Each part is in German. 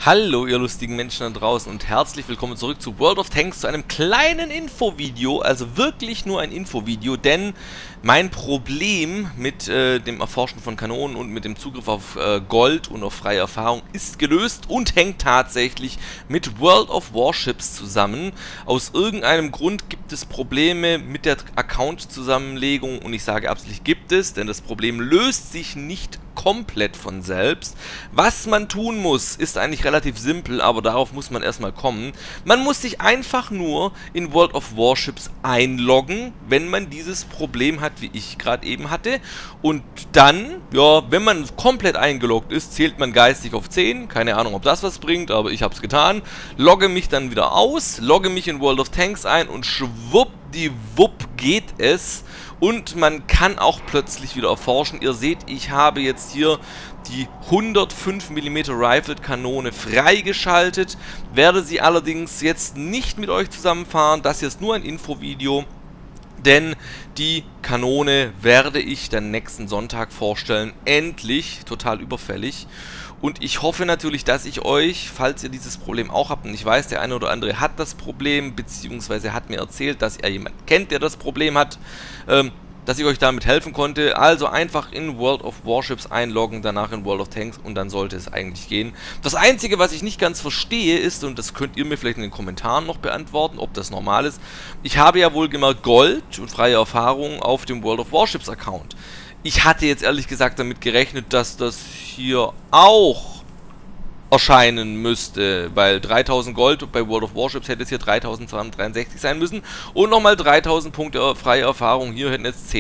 Hallo ihr lustigen Menschen da draußen und herzlich willkommen zurück zu World of Tanks, zu einem kleinen Infovideo, also wirklich nur ein Infovideo, denn mein Problem mit dem Erforschen von Kanonen und mit dem Zugriff auf Gold und auf freie Erfahrung ist gelöst und hängt tatsächlich mit World of Warships zusammen. Aus irgendeinem Grund gibt es Probleme mit der Account-Zusammenlegung und ich sage absichtlich gibt es, denn das Problem löst sich nicht komplett von selbst. Was man tun muss, ist eigentlich relativ simpel, aber darauf muss man erstmal kommen. Man muss sich einfach nur in World of Warships einloggen, wenn man dieses Problem hat, wie ich gerade eben hatte. Und dann, ja, wenn man komplett eingeloggt ist, zählt man geistig auf 10. Keine Ahnung, ob das was bringt, aber ich habe es getan. Logge mich dann wieder aus, logge mich in World of Tanks ein und schwuppdiwupp geht es. Und man kann auch plötzlich wieder erforschen. Ihr seht, ich habe jetzt hier die 105 mm Rifled Kanone freigeschaltet. Werde sie allerdings jetzt nicht mit euch zusammenfahren. Das hier ist nur ein Infovideo. Denn die Kanone werde ich dann nächsten Sonntag vorstellen. Endlich, total überfällig. Und ich hoffe natürlich, dass ich euch, falls ihr dieses Problem auch habt, und ich weiß, der eine oder andere hat das Problem, beziehungsweise hat mir erzählt, dass er jemanden kennt, der das Problem hat, dass ich euch damit helfen konnte. Also einfach in World of Warships einloggen, danach in World of Tanks und dann sollte es eigentlich gehen. Das Einzige, was ich nicht ganz verstehe ist, und das könnt ihr mir vielleicht in den Kommentaren noch beantworten, ob das normal ist, ich habe ja wohl gemerkt Gold und freie Erfahrung auf dem World of Warships Account. Ich hatte jetzt ehrlich gesagt damit gerechnet, dass das hier auch erscheinen müsste, weil 3000 Gold bei World of Warships hätte es hier 3263 sein müssen und nochmal 3000 Punkte freie Erfahrung, hier hätten jetzt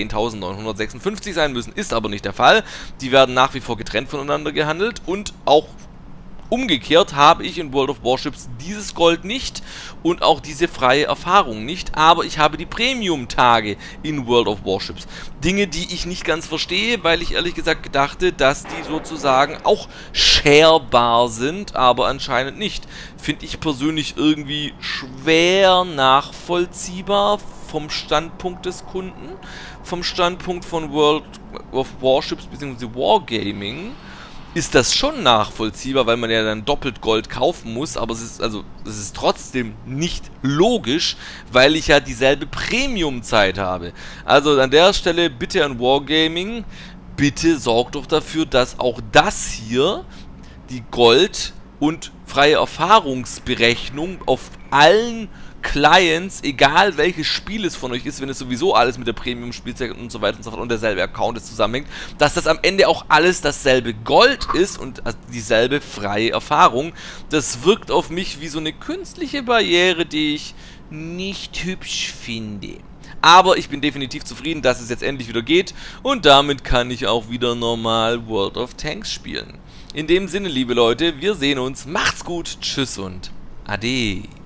10.956 sein müssen, ist aber nicht der Fall. Die werden nach wie vor getrennt voneinander gehandelt und auch umgekehrt habe ich in World of Warships dieses Gold nicht und auch diese freie Erfahrung nicht, aber ich habe die Premium-Tage in World of Warships. Dinge, die ich nicht ganz verstehe, weil ich ehrlich gesagt dachte, dass die sozusagen auch sharebar sind, aber anscheinend nicht. Finde ich persönlich irgendwie schwer nachvollziehbar vom Standpunkt des Kunden, vom Standpunkt von World of Warships bzw. Wargaming. Ist das schon nachvollziehbar, weil man ja dann doppelt Gold kaufen muss, aber es ist trotzdem nicht logisch, weil ich ja dieselbe Premium-Zeit habe. Also an der Stelle bitte an Wargaming, bitte sorgt doch dafür, dass auch das hier, die Gold- und freie Erfahrungsberechnung auf allen Clients, egal welches Spiel es von euch ist, wenn es sowieso alles mit der Premium-Spielzeit und so weiter und so fort und derselbe Account ist zusammenhängt, dass das am Ende auch alles dasselbe Gold ist und dieselbe freie Erfahrung. Das wirkt auf mich wie so eine künstliche Barriere, die ich nicht hübsch finde. Aber ich bin definitiv zufrieden, dass es jetzt endlich wieder geht und damit kann ich auch wieder normal World of Tanks spielen. In dem Sinne, liebe Leute, wir sehen uns, macht's gut, tschüss und ade.